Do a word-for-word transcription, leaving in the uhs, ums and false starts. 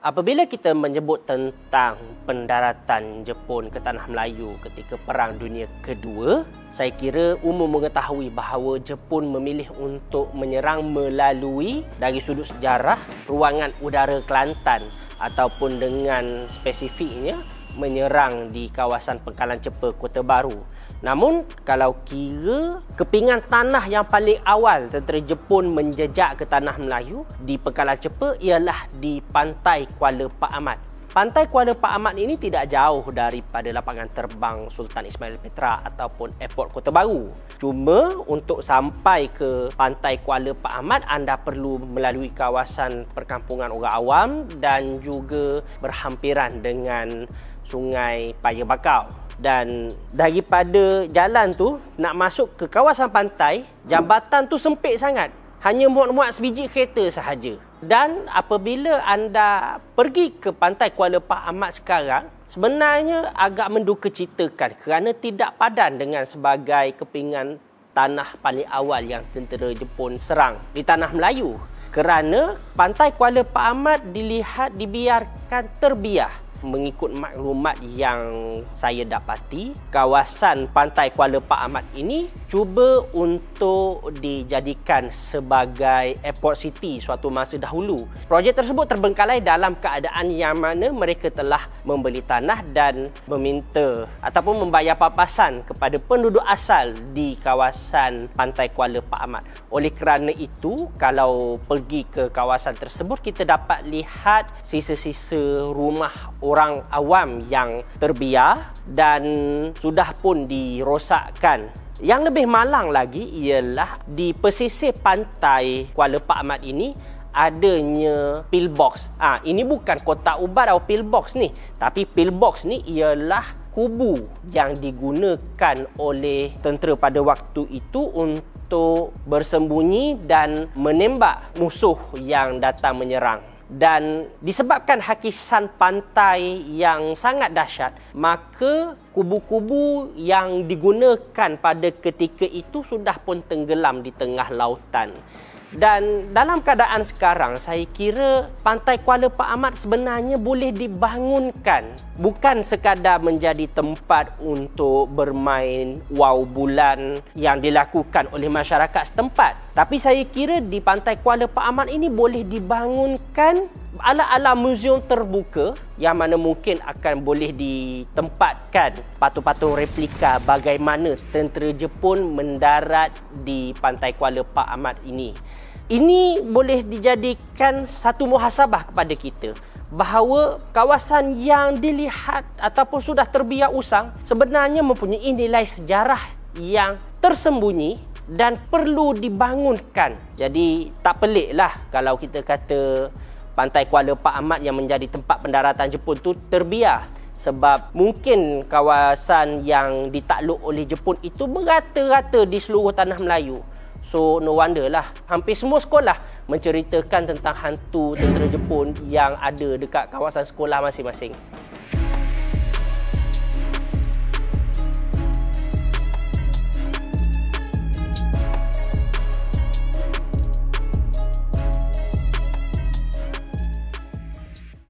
Apabila kita menyebut tentang pendaratan Jepun ke Tanah Melayu ketika Perang Dunia Kedua, saya kira umum mengetahui bahawa Jepun memilih untuk menyerang melalui dari sudut sejarah ruangan udara Kelantan ataupun dengan spesifiknya menyerang di kawasan Pangkalan Cepa, Kota Baru. Namun, kalau kira kepingan tanah yang paling awal tentera Jepun menjejak ke Tanah Melayu di Pangkalan Cepa ialah di Pantai Kuala Pak Amat. Pantai Kuala Pak Amat ini tidak jauh daripada lapangan terbang Sultan Ismail Petra ataupun Airport Kota Baru. Cuma untuk sampai ke Pantai Kuala Pak Amat, anda perlu melalui kawasan perkampungan orang awam dan juga berhampiran dengan Sungai Paya Bakau. Dan daripada jalan tu nak masuk ke kawasan pantai, jambatan tu sempit sangat. Hanya muat-muat sebiji kereta sahaja. Dan apabila anda pergi ke Pantai Kuala Pak Amat sekarang, sebenarnya agak mendukacitakan kerana tidak padan dengan sebagai kepingan tanah paling awal yang tentera Jepun serang di Tanah Melayu. Kerana Pantai Kuala Pak Amat dilihat dibiarkan terbiar. Mengikut maklumat yang saya dapati, kawasan Pantai Kuala Pak Amat ini cuba untuk dijadikan sebagai airport city suatu masa dahulu. Projek tersebut terbengkalai dalam keadaan yang mana mereka telah membeli tanah dan meminta ataupun membayar papasan kepada penduduk asal di kawasan Pantai Kuala Pak Amat. Oleh kerana itu, kalau pergi ke kawasan tersebut, kita dapat lihat sisa-sisa rumah orang awam yang terbiar dan sudah pun dirosakkan. Yang lebih malang lagi ialah di pesisir pantai Kuala Pak Amat ini adanya pillbox. Ah, ini bukan kotak ubat atau pillbox ni, tapi pillbox ni ialah kubu yang digunakan oleh tentera pada waktu itu untuk bersembunyi dan menembak musuh yang datang menyerang. Dan disebabkan hakisan pantai yang sangat dahsyat, maka kubu-kubu yang digunakan pada ketika itu sudah pun tenggelam di tengah lautan. Dan dalam keadaan sekarang, saya kira Pantai Kuala Pak Amat sebenarnya boleh dibangunkan. Bukan sekadar menjadi tempat untuk bermain wow bulan yang dilakukan oleh masyarakat setempat. Tapi saya kira di Pantai Kuala Pak Amat ini boleh dibangunkan ala-ala muzium terbuka yang mana mungkin akan boleh ditempatkan patung-patung replika bagaimana tentera Jepun mendarat di Pantai Kuala Pak Amat ini. Ini boleh dijadikan satu muhasabah kepada kita bahawa kawasan yang dilihat ataupun sudah terbiar usang sebenarnya mempunyai nilai sejarah yang tersembunyi dan perlu dibangunkan. Jadi tak peliklah kalau kita kata Pantai Kuala Pak Amat yang menjadi tempat pendaratan Jepun tu terbiar. Sebab mungkin kawasan yang ditakluk oleh Jepun itu merata-rata di seluruh Tanah Melayu. So, no wonder lah. Hampir semua sekolah menceritakan tentang hantu tentera Jepun yang ada dekat kawasan sekolah masing-masing.